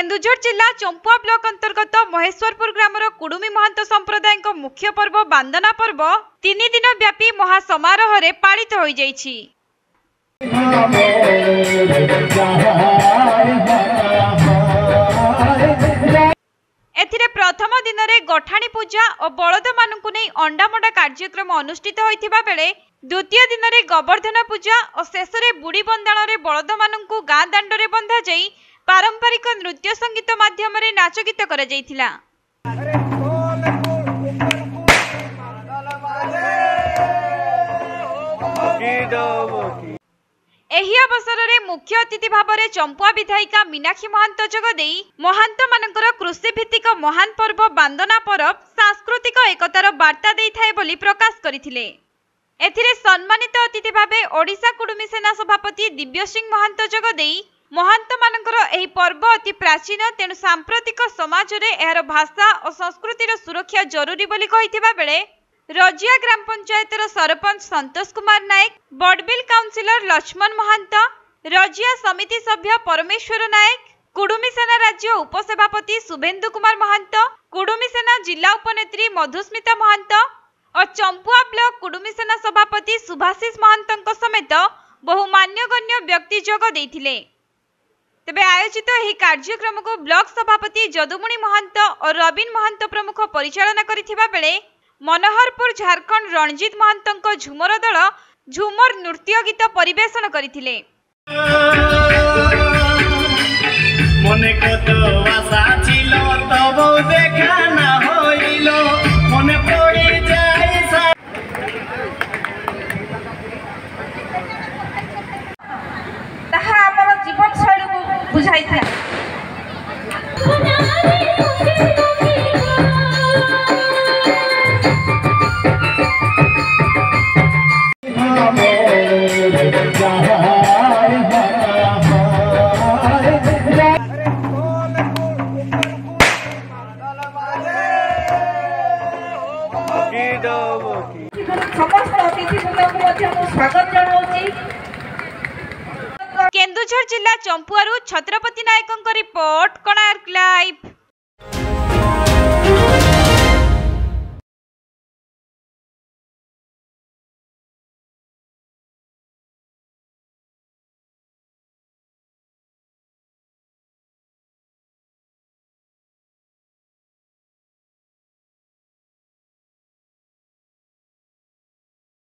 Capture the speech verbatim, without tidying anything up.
केन्दुझर जिला चंपुआ ब्लॉक अंतर्गत महेश्वरपुर ग्रामर कुडुमी महंत संप्रदाय मुख्य पर्व बांदना पर्व तीन दिन व्यापी महासमारोह रे पालित हो जाइछि। एथिरे प्रथम दिन में गठाणी पूजा और बलद मानकु नै अंडामंडा कार्यक्रम अनुष्ठित होइथिबा बेले द्वितीय दिन में गोवर्धन पूजा और शेष में बुड़ी बंदाण रे बलद मानकु गाँ दांड रे बंधा जाई पारंपरिक नृत्य संगीत माध्यम रे नाच गीत करा जाइथिला। एही अवसर रे मुख्य अतिथि भाव में चंपुआ विधायिका मीनाक्षी महंत जोगदे महंत मानकर कृषि भित्तिक महान पर्व बांदना पर्व सांस्कृतिक एकतार वार्ता देइथाय बोली प्रकाश करथिले। एथिरे सम्मानित अतिथि भावे ओडिशा कुडुमी सेना सभापति दिव्य सिंह महंत जोगदे महंत मानकर एही पर्व अति प्राचीन तेणु सांप्रतिक समाज रे एहार भाषा और संस्कृतिर सुरक्षा जरूरी बोली कहिथिबा बेले रजिया ग्राम पंचायतर सरपंच संतोष कुमार नायक, बडबिल काउंसिलर लक्ष्मण महंत, रजिया समिति सभ्य परमेश्वर नायक, कुडुमी सेना राज्य उपसभापति शुभेन्दु कुमार महंत, कुडुमी सेना जिला उपनेत्री मधुस्मिता महंत और चंपुआ ब्लॉक कुडुमी सेना सभापति सुभाषिष महंत समेत बहु मान्यगण्य व्यक्ति जोग देइथिले। तेबे आयोजित एही कार्यक्रम को ब्लॉक सभापति जदुमुनि महंत और रवीन महंत प्रमुख परिचालना करिथिबा बेले मनोहरपुर झारखंड रणजित महंत झुमर दल झुमर नृत्य गीत परिवेशन करथिले। मने कत आशा छिलो तब देखा ना होइलो मने पड़ी जाय ताहा हमर जीवन शैली को बुझाइथा। केन्दुझर जिला चंपुआरू छत्रपति नायकों रिपोर्ट कोणार्क लाइव।